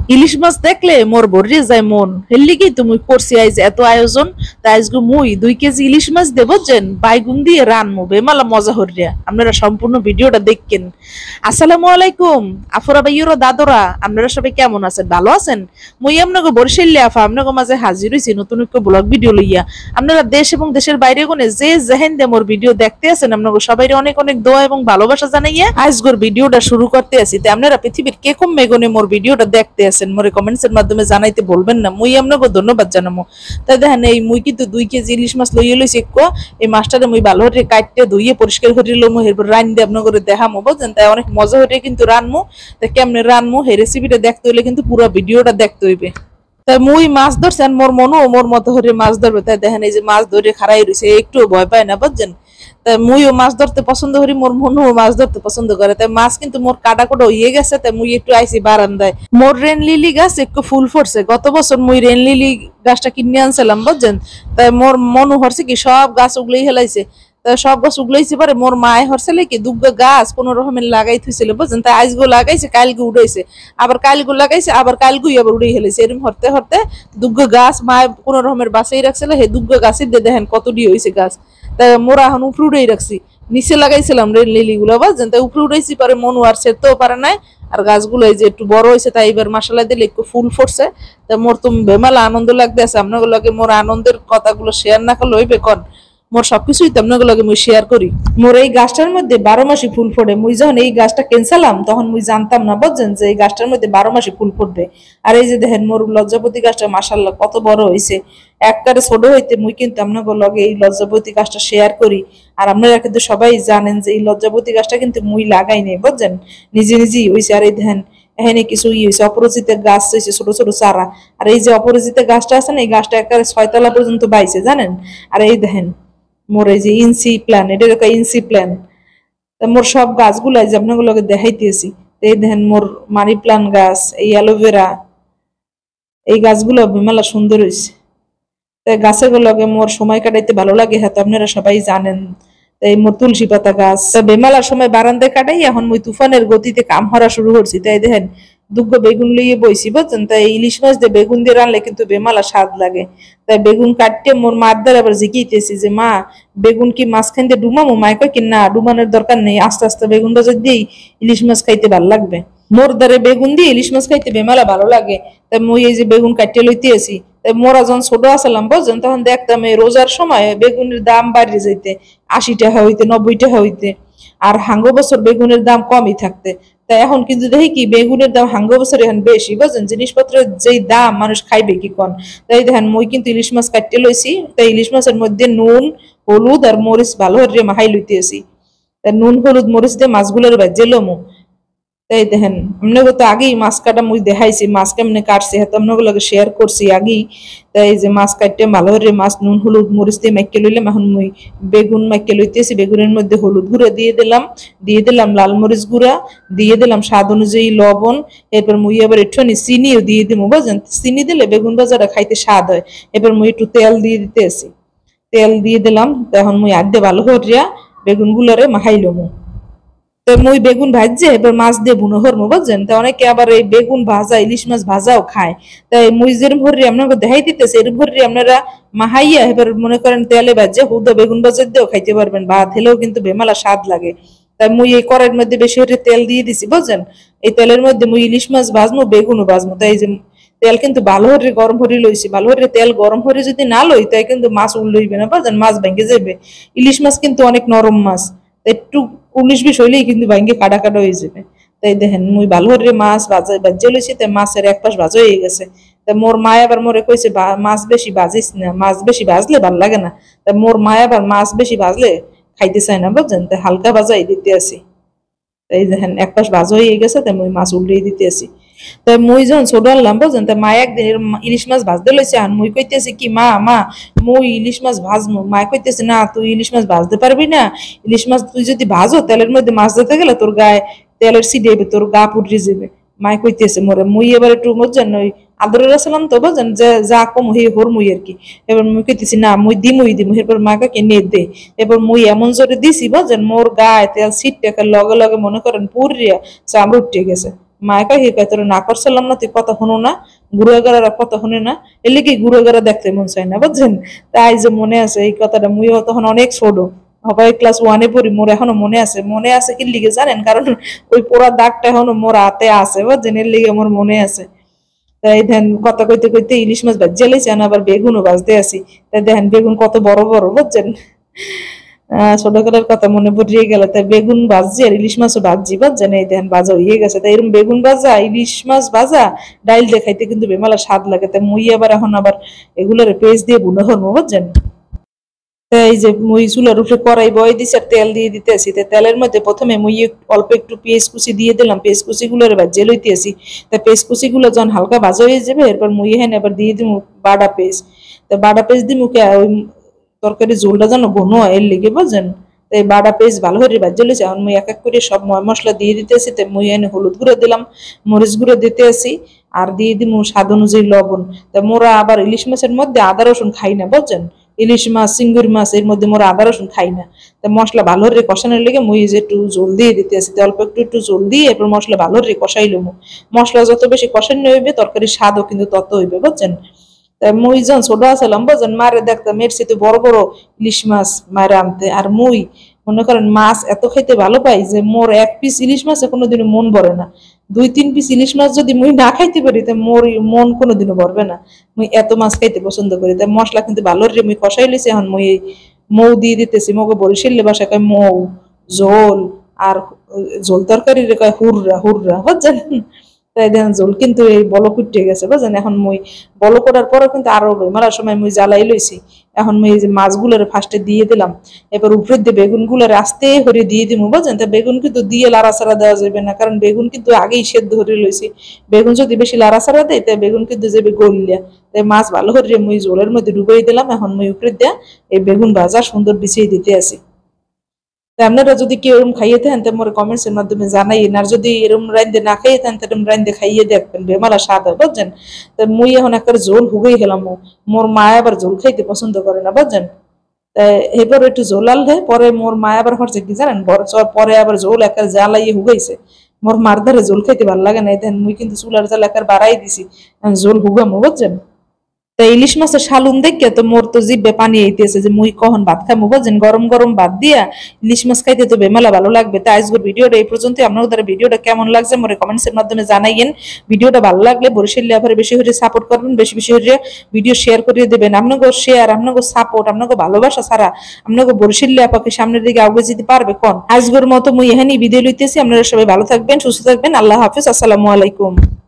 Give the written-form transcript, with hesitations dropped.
ইলিশ মাছ দেখলে মোর ভরিয়ে যায় মন, এর লিগেই তুমি করছি আইজ এত আয়োজন। তাই আজকে মুই 2 কেজি ইলিশ মাছ দেব যেন বাইগুন দিয়ে রানমু বেমালা মজা হরিয়া। আপনারা সম্পূর্ণ ভিডিওটা দেখেন। আসসালামু আলাইকুম আফরা ভাইয়ের দাদরা, আপনারা সবাই কেমন আছেন? ভালো আছেন? মুই আপনাকে বরিশালে আফা আপনাকে মাঝে হাজির হইছি নতুন একটা ব্লগ ভিডিও লইয়া। আপনারা দেশ এবং দেশের বাইরে কোনে যে যেহেন দে মোর ভিডিও দেখতে আছেন, আপনাকে সবাই অনেক অনেক দোয়া এবং ভালোবাসা জানাইয়া আজকের ভিডিওটা শুরু করতে আছি। তাই আপনারা পৃথিবীর কে কম মেগনে মোর ভিডিওটা দেখতে আছেন মোরে কমেন্টসের মাধ্যমে জানাইতে বলবেন না, মুই আপনাকে ধন্যবাদ জানাবো। তাই দেখেন এই মুই কিন্তু 2 কেজি ইলিশ মাছ লইয়ে লইছি। এই মাছটারে মুই ভালো করে কাটতে ধুইয়ে পরিষ্কার করে লমু, এরপর রান দিয়ে আপনাকে দেখামো বুঝছেন। তাই অনেক মজা হয়ে কিন্তু রানমু। তাই কেমনে রানমু এই রেসিপিটা দেখতে হইলে কিন্তু পুরো ভিডিওটা দেখতে হইবে। তাই মুই মাছ ধরছেন, মোর মনও মোর মতো হরে মাছ ধরবে। তাই দেখেন এই যে মাছ ধরে খাড়াই রয়েছে, একটু ভয় পায় না বুঝছেন। তাই মুইও মাছ ধরতে পছন্দ করি, মোর মনও মাছ ধরতে পছন্দ করে। তাই মাছ কিন্তু মোর কাটা কোটা হইয়ে গেছে। তাই মুই একটু আইছি বারান্দায়। মোর রেন লিলি গাছ একটু ফুল ফুটছে। গত বছর মুই রেন লিলি গাছটা কিনে আনছিলাম বুঝছেন। তাই মোর মনও হচ্ছে কি সব গাছ উগলেই হেলাইছে। সব গাছ উগলাইছে পারে মোর মায় হরছিলে কি দুগ্গা গাছ কোন রকমের লাগাই থুইছিল বুঝছেন। তাই আজগো লাগাইছে, কালকে উড়াইছে, আবার কালগো লাগাইছে, আবার কালগুই আবার উড়াই হেলেছে। এরকম হরতে হরতে দুগ্গা গাছ মায় কোন রকমের বাঁচাই রাখছিল। হে দুগ্গা গাছের দিয়ে দেখেন কতটি হয়েছে গাছ। তাই মোরা এখন উপরে উড়াই রাখছি, নিচে লাগাইছিলাম রেল লিলি গুলা বুঝছেন। তাই উপরে উড়াইছি পারে মনু আর সেরতেও পারে নাই। আর গাছগুলো এই যে একটু বড় হয়েছে, তাই এবার মাসালা দিলে একটু ফুল ফুটছে। তাই মোর তুমি বেমালা আনন্দ লাগতে আছে। আপনার লগে মোর আনন্দের কথাগুলো শেয়ার না করলে হইবে কন? মোর সবকিছুই তো আপনাকে লগে মুই শেয়ার করি। মোর এই গাছটার মধ্যে 12 মাসই ফুল ফোটে। মুই যখন এই গাছটা কিনছিলাম তখন মুই জানতাম না বুঝছেন যে এই গাছটার মধ্যে 12 মাসই ফুল ফুটবে। আর এই যে দেখেন মোর লজ্জাপতি গাছটা মাশাআল্লাহ কত বড় হয়েছে। একবারে ছোট হইতে মুই কিন্তু আপনাকে লগে এই লজ্জাপতি গাছটা শেয়ার করি। আর আপনারা কিন্তু সবাই জানেন যে এই লজ্জাপতি গাছটা কিন্তু মুই লাগাই নাই বুঝছেন, নিজে নিজেই হয়েছে। আর এই দেখেন এখানে কিছু হয়েছে, অপরাজিতের গাছ হয়েছে ছোট ছোট চারা। আর এই যে অপরাজিতের গাছটা আছে না, এই গাছটা একবারে 6 তলা পর্যন্ত বাইছে জানেন। আর এই দেখেন মোর এই যে ইনসি প্ল্যান, এটা একটা ইনসি প্ল্যান। মোর সব গাছগুলাই যে আপনাগুলোকে দেখাইতেছি। এই দেখেন মোর মানি প্লান্ট গাছ, এই অ্যালোভেরা, এই গাছগুলো মেলা সুন্দর হয়েছে। তাই গাছের গুলোকে মোর সময় কাটাইতে ভালো লাগে, হ্যাঁ তো আপনারা সবাই জানেন। তাই মোর তুলসী পাতা গাছ বেমালার সময় বারান্দায় কাটাই, এখন মুই তুফানের গতিতে কাম হরা শুরু করছি। তাই দেখেন দুগ্গ বেগুন লইয়ে বইছি বুঝছেন। তাই ইলিশ মাছ দিয়ে বেগুন দিয়ে রানলে কিন্তু বেমালা স্বাদ লাগে। তাই বেগুন কাটতে মোর মার দ্বারা আবার জিকিয়েতেছি যে মা বেগুন কি মাঝখান দিয়ে ডুমামো? মায় কয় কি না ডুমানোর দরকার নেই, আস্তে আস্তে বেগুন বাজার দিয়েই ইলিশ মাছ খাইতে ভালো লাগবে। মোর দ্বারে বেগুন দিয়ে ইলিশ মাছ খাইতে বেমালা ভালো লাগে। তাই মুই এই যে বেগুন কাটিয়ে লইতে আসি। মোরা যখন ছোট আসলাম বুঝছেন তখন দেখতাম এই রোজার সময় বেগুনের দাম বাড়িয়ে যাইতে, 80 টাকা হইতে 90 টাকা হইতে। আর হাঙ্গো বছর বেগুনের দাম কমই থাকতে। তাই এখন কিন্তু দেখি কি বেগুনের দাম হাঙ্গো বছর এখন বেশি বুঝছেন। জিনিসপত্রের যেই দাম মানুষ খাইবে কি কন। তাই দেখেন মুই কিন্তু ইলিশ মাছ কাটতে লইছি। তাই ইলিশ মাছের মধ্যে নুন হলুদ আর মরিচ ভালো করে মাখাই লইতে আসি। তাই নুন হলুদ মরিচ দিয়ে মাছগুলোর ভাজে লমু। তাই দেখেন আপনাকে তো আগেই মাছ কাটা মুই দেখাইছি, মাছ কেমনে কাটছি হয়তো আপনাকে শেয়ার করছি আগেই। তাই যে মাছ কাটতে ভালো করে মাছ নুন হলুদ মরিচ দিয়ে মাইকে লইলাম। এখন মুই বেগুন মাইকে লইতেছি। বেগুনের মধ্যে হলুদ গুঁড়া দিয়ে দিলাম লাল মরিচ গুঁড়া, দিয়ে দিলাম স্বাদ অনুযায়ী লবণ। এরপর মুই আবার একটুখানি চিনিও দিয়ে দিব বুঝছেন। চিনি দিলে বেগুন ভাজাটা খাইতে স্বাদ হয়। এরপর মুই একটু তেল দিয়ে দিতেছি, তেল দিয়ে দিলাম। এখন মুই আগে ভালো করিয়া বেগুন গুলারে মাখাইলাম। তো মুই বেগুন ভাজছে এবার মাছ দিয়ে বুনো হরমো বুঝছেন। তো অনেকে আবার এই বেগুন ভাজা ইলিশ মাছ ভাজাও খায়। তাই মুই যেরকম ভরি আপনাকে দেখাই দিতেছে এরকম ভরি আপনারা মাহাইয়া এবার মনে করেন তেলে ভাজে হুদা বেগুন ভাজার দিয়েও খাইতে পারবেন, ভাত হলেও কিন্তু বেমালা স্বাদ লাগে। তাই মুই এই কড়াইয়ের মধ্যে বেশি করে তেল দিয়ে দিছি বুঝছেন। এই তেলের মধ্যে মুই ইলিশ মাছ ভাজমু বেগুনও ভাজমু। তাই এই যে তেল কিন্তু ভালো করে গরম করে লইছি। ভালো করে তেল গরম করে যদি না লই তাই কিন্তু মাছ উল্লইবে না বুঝছেন, মাছ ভেঙে যাবে। ইলিশ মাছ কিন্তু অনেক নরম মাছ, একটু 19-20 হইলেই কিন্তু ভাঙ্গে কাটা কাটা হয়ে যাবে। তাই দেখেন মুই ভালো করে মাছ ভাজে লইছি। তাই মাছের এক পাশ ভাজা হয়ে গেছে। তাই মোর মায় আবার মোরে কইছে মাছ বেশি ভাজিস না, মাছ বেশি ভাজলে ভাল লাগে না। তাই মোর মায় আবার মাছ বেশি ভাজলে খাইতে চায় না বুঝছেন। তাই হালকা ভাজাই দিতে আসি। তাই দেখেন এক পাশ ভাজা হয়ে গেছে। তাই মুই মাছ উল্টিয়ে দিতে আসি। তাই মুই যখন ছোট আনলাম বুঝছেন, তাই মা একদিন ইলিশ মাছ ভাজতে লইছে। আর মুই কইতেছি কি মা মা মুই ইলিশ মাছ ভাজমু। মা কইতেছে না তুই ইলিশ মাছ ভাজতে পারবি না। ইলিশ মাছ তুই যদি ভাজো তেলের মধ্যে মাছ দিতে গেলে তোর গায়ে তেলের ছিটাইবে, তোর গা পুড়ে যাবে। মা কইতেছে মোরে। মুই এবার একটু বুঝছেন ওই আদরের আসলাম তো বুঝছেন যে যা কম হয়ে হর মুই আর কি। এবার মুই কইতেছি না মুই দিমুই। এরপর মা কাকে নিয়ে দে। এবার মুই এমন জোরে দিছি বুঝছেন মোর গায়ে তেল ছিটটাকে লগে লগে মনে করেন পুরিয়া চামড়া উঠে গেছে। মায়ে কয় হে কয় তোর না করছিলাম না, তুই কথা শুনো না, গুড়াগারা কথা শুনে না, এর লিগে গুড়াগারা দেখতে মন চায় না বুঝছেন। তাই যে মনে আছে এই কথাটা, মুইও তখন অনেক ছোট, সবাই ক্লাস 1-এ পড়ি, মোর এখনো মনে আছে কি লিগে জানেন, কারণ ওই পোড়া দাগটা এখনো মোর হাতে আছে বুঝছেন, এর লিগে আমার মনে আছে। তাই ধ্যান কথা কইতে কইতে ইলিশ মাছ ভাজি লাইছি, আবার বেগুনও ভাজতে আসি, তাই দেখেন বেগুন কত বড় বড় বুঝছেন। ছোটকালের কথা মনে পড়িয়ে গেল, তাই বেগুন ভাজি আর ইলিশ মাছও ভাজি বুঝছেন, এই দেখেন ভাজা হয়ে গেছে। তাই এরকম বেগুন ভাজা ইলিশ মাছ ভাজা ডাইল দিয়ে খাইতে কিন্তু বেমালা স্বাদ লাগে। তাই মুই আবার এখন আবার এগুলোর পেঁয়াজ দিয়ে বুনো হরমো বুঝছেন। এই যে মুই চুলার উপরে কড়াই বয়ে দিছি আর তেল দিয়ে দিতেছি, তেলের মধ্যে প্রথমে মুই অল্প একটু পেঁয়াজ কুচি দিয়ে দিলাম, পেঁয়াজ কুচি গুলোর ভাজিয়ে লইতেছি। তা পেঁয়াজ কুচি গুলো যখন হালকা ভাজা হয়ে যাবে, এরপর মুই এখানে আবার দিয়ে দিব বাটা পেঁয়াজ। তা বাটা পেঁয়াজ দিয়ে মুখে ওই তরকারি ঝোলটা যেন ঘন হয় এর লিগে বুঝছেন। তাই বাটা পেঁয়াজ ভালো করে ভাজিয়ে লইছি। এখন মুই এক এক করে সব মশলা দিয়ে দিতেছি। তাই মুই এনে হলুদ গুঁড়ো দিলাম, মরিচ গুঁড়ো দিতে আসি, আর দিয়ে দিব স্বাদ অনুযায়ী লবণ। তা মোরা আবার ইলিশ মাছের মধ্যে আদা রসুন খাই না বুঝছেন, ইলিশ মাছ চিংড়ি মাছ এর মধ্যে মোরা আদা রসুন খাই না। তা মশলা ভালো করে কষানোর লেগে মুই যে একটু জল দিয়ে দিতে আসি, অল্প একটু একটু জল দিয়ে এরপর মশলা ভালো করে কষাইলো। মশলা যত বেশি কষানো হইবে তরকারির স্বাদও কিন্তু তত হইবে বুঝছেন। তাই মুই যখন ছোট আসলাম বুঝছেন, মারে দেখতাম এর সাথে বড় বড় ইলিশ মাছ মারে আনতে, আর মুই মনে করেন মাছ এত খাইতে ভালো পাই যে মোর এক পিস ইলিশ মাছে কোনোদিনও মন ভরে না। 2-3 পিস ইলিশ মাছ যদি মুই না খাইতে পারি তাই মোর মন কোনোদিনও ভরবে না। মুই এত মাছ খাইতে পছন্দ করি। তাই মশলা কিন্তু ভালো রে মুই কষাই লইছি। এখন মুই মৌ দিয়ে দিতেছি, মৌকে বরিশালের ভাষায় কয় মৌ, ঝোল, আর ঝোল তরকারি কয় হুররা হুররা বুঝছেন। তাই দেখেন ঝোল কিন্তু এই বলক উঠে গেছে বুঝছেন। এখন মুই বলক ওঠার পরেও কিন্তু আরো মেলার সময় মুই জ্বালাই লইছি। এখন মুই এই যে মাছগুলোর ফার্স্টে দিয়ে দিলাম, এবার উপরে দিয়ে বেগুন গুলার আস্তে করে দিয়ে দিব বুঝছেন। তা বেগুন কিন্তু দিয়ে লাড়াচাড়া দেওয়া যাবে না, কারণ বেগুন কিন্তু আগেই সেদ্ধ করে লইছি। বেগুন যদি বেশি লাড়াচাড়া দেয় তাই বেগুন কিন্তু যাবে গলিয়া। তাই মাছ ভালো করে মুই ঝোলের মধ্যে ডুবাই দিলাম। এখন মুই উপরে দিয়া এই বেগুন ভাজা সুন্দর বিছিয়ে দিতে আসি। আপনারা যদি কেউ এরকম খাইয়ে থাকেন তো মোর কমেন্টস এর মাধ্যমে জানাইন, আর যদি এরকম রাইন্দে না খাইয়ে থাকেন এরকম রাইন্দে খাইয়ে দেখবেন, বেমালা স্বাদ হয় বুঝছেন। তো মুই এখন একটা ঝোল হুগেই গেলাম, মোর মা আবার ঝোল খাইতে পছন্দ করে না বুঝছেন। এবার একটু ঝোল আনলে পরে মোর মা আবার হচ্ছে কি জানেন, পরে আবার ঝোল একটা জ্বালাইয়ে হুগাইছে। মোর মার ধারে ঝোল খাইতে ভালো লাগে না, দেন মুই কিন্তু চুলার জ্বালা একার বাড়াই দিছি, ঝোল হুগামো বুঝছেন। তা ইলিশ মাছের শালুন দেখে তো মোর তো জিভে পানি আইতেছে যে মুই কখন ভাত খাবো বুঝছেন। গরম গরম ভাত দিয়া ইলিশ মাছ খাইতে তো বেমালা ভালো লাগবে। তাই আজকের ভিডিওটা এই পর্যন্ত। আপনাদের ভিডিওটা কেমন লাগছে মোরে কমেন্টস এর মাধ্যমে জানাইয়েন। ভিডিওটা ভালো লাগলে বরিশাল আফারে বেশি করে সাপোর্ট করবেন, বেশি বেশি করে ভিডিও শেয়ার করে দেবেন। আপনাদের শেয়ার, আপনাদের সাপোর্ট, আপনাদের ভালোবাসা ছাড়া আপনাদের বরিশাল আপাকে সামনের দিকে আগে যেতে পারবে কোন। আজকের মতো মুই এখানেই বিদায় লইতেছি। আপনারা সবাই ভালো থাকবেন, সুস্থ থাকবেন। আল্লাহ হাফেজ, আসসালামু আলাইকুম।